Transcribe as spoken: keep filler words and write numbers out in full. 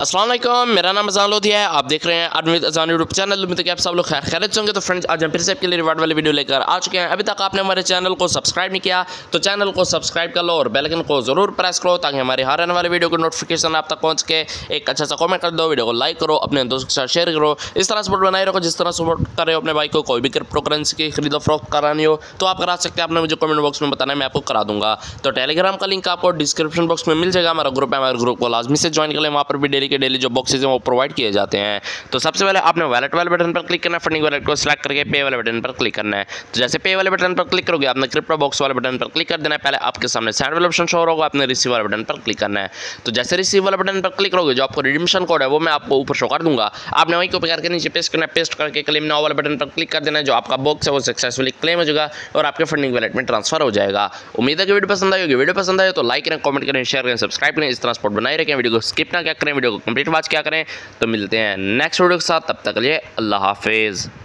अस्सलाम वालेकुम, मेरा नाम अज़ान लोधी है। आप देख रहे हैं आदमी अज़ान यूट्यूब चैनल। उम्मीद है कि आप सब लोग खैर खैरियत होंगे। तो फ्रेंड्स, आज हम फिर से आपके लिए रिवार्ड वाली वीडियो लेकर आ चुके हैं। अभी तक आपने हमारे चैनल को सब्सक्राइब नहीं किया तो चैनल को सब्सक्राइब कर लो और बेल आइकन को जरूर प्रेस करो ताकि हमारी हर आने वाली वीडियो की नोटिफिकेशन आप तक पहुँच के। एक अच्छा सा कॉमेंट कर दो, वीडियो को लाइक करो, अपने दोस्तों के साथ शेयर करो। इस तरह सपोर्ट बनाए रखो जिस तरह सपोर्ट कर रहे हो अपने भाई को। कोई भी क्रिप्टो करेंसी की खरीदो फरोख्त करानी हो तो आप करा सकते हैं। आपने मुझे कमेंट बॉक्स में बताना है, मैं आपको करा दूंगा। तो टेलीग्राम का लिंक आपको डिस्क्रिप्शन बॉक्स में मिल जाएगा। हमारा ग्रुप है, हमारे ग्रुप को लाजमी से ज्वाइन कर लें। वहाँ पर भी डेली के डेली जो बॉक्सेज हैं वो प्रोवाइड किए जाते हैं। तो सबसे पहले आपने वैलेट वाले बटन पर क्लिक करना है, फंडिंग वैलेट को सिलेक्ट करके पे वाले बटन पर क्लिक करना है। तो जैसे पे वाले बटन पर क्लिक करोगे आपने क्रिप्टो बॉक्स वाले बटन पर क्लिक कर देना है। पहले आपके सामने सेंड वाला ऑप्शन शो होगा, आपने रिसीव वाले बटन पर क्लिक करना है। तो जैसे रिसीव वाले बटन पर क्लिक करोगे जो आपको रिडीम्शन कोड है वो मैं आपको ऊपर शो कर दूंगा। आपने वहीं कॉपी करके नीचे पेस्ट करना है, पेस्ट करके क्लेम नाउ वाले बटन पर क्लिक कर देना है। जो आपका बॉक्स है वो सक्सेसफुली क्लेम हो जाएगा और आपके फंडिंग वैलेट में ट्रांसफर हो जाएगा। उम्मीद है कि वीडियो पसंद आई होगी। वीडियो पसंद आए तो लाइक करें, कमेंट करें, शेयर करें, सब्सक्राइब करें। इस तरह सपोर्ट बनाए रखें। वीडियो को स्किप ना क्या करें, वीडियो को कंप्लीट वॉच क्या करें। तो मिलते हैं नेक्स्ट वीडियो के साथ, तब तक के लिए अल्लाह हाफिज़।